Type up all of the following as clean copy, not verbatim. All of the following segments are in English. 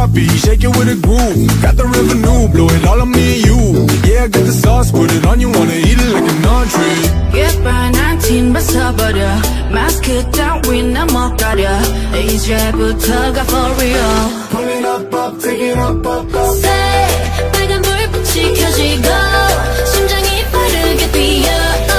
feet, shake it with a groove. Got the revenue, blow it all on me and you. Yeah, I got the sauce, put it on you, wanna eat it like an entree. 예뻐난 팀 벗어버려 마스크 따윈 못 가려 이제부터가 for real. Pull it up, up, take it up, up, up. Say 빨간 불빛이 켜지고 심장이 빠르게 뛰어.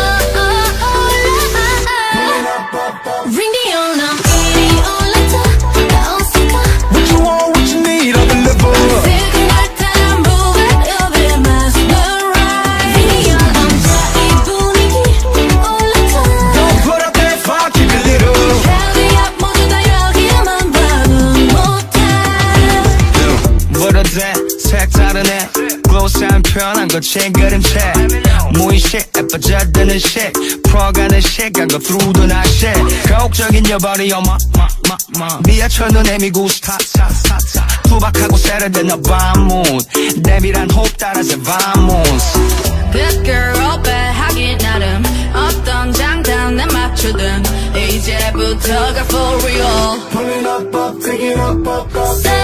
Ring the alarm, 이리 올라타 나 어색하. What you want, what you need, I'll deliver. Feel like I'm moving, you'll be mesmerized. Ring the alarm, 이 분위기 올라타. Don't put up that fire, keep it lit up. Heavy up, 모두 다 여기만 봐도 못해. 뭐라도 돼, 색다른 애 gloss한 편한 거친 그림체 무의식 예뻐져드는 shit 풀어가는 시간 go through the night shit 가혹적인 your body on my 미아철 눈에 미고 스타타타타 투박하고 세련된 너 밤문 내밀한 호흡 따라서 vamos. Good girl, bad 하긴 나름 어떤 장단에 맞추든 이제부터가 for real. Pull it up, up, take it up, up, up. Say